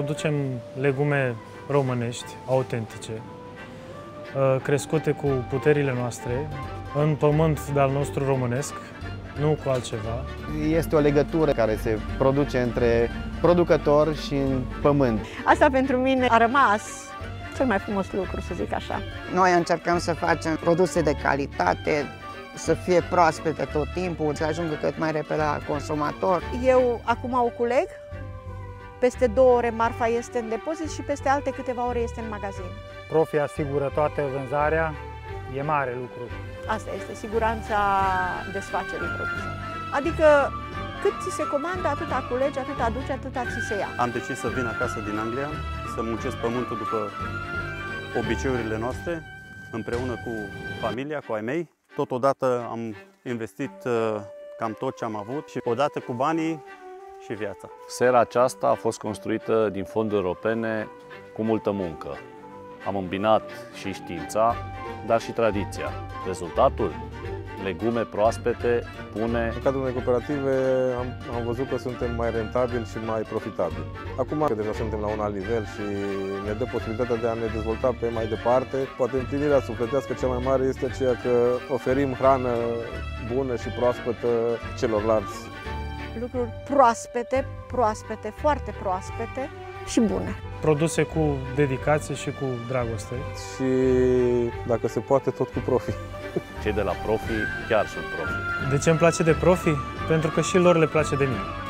producem legume românești, autentice, crescute cu puterile noastre, în pământ de-al nostru românesc, nu cu altceva. Este o legătură care se produce între producător și pământ. Asta pentru mine a rămas cel mai frumos lucru, să zic așa. Noi încercăm să facem produse de calitate, să fie proaspete tot timpul, să ajungă cât mai repede la consumator. Eu acum o culeg, peste 2 ore marfa este în depozit și peste alte câteva ore este în magazin. Profi asigură toată vânzarea, e mare lucru. Asta este siguranța desfacerii produsului. Adică cât ți se comandă, atâta culegi, atâta aduci, atâta ți se ia. Am decis să vin acasă din Anglia, să muncesc pământul după obiceiurile noastre, împreună cu familia, cu ai mei. Totodată am investit cam tot ce am avut și odată cu banii și viața. Sera aceasta a fost construită din fonduri europene cu multă muncă. Am îmbinat și știința, dar și tradiția. Rezultatul? Legume proaspete, bune. În cadrul unei cooperative am văzut că suntem mai rentabili și mai profitabili. Acum că deja suntem la un alt nivel și ne dă posibilitatea de a ne dezvolta pe mai departe. Poate împlinirea sufletească cea mai mare este aceea că oferim hrană bună și proaspătă celorlalți. Lucruri proaspete, foarte proaspete și bune. Produse cu dedicație și cu dragoste. Și dacă se poate, tot cu profit. Cei de la Profi chiar sunt profi. De ce îmi place de Profi? Pentru că și lor le place de mine.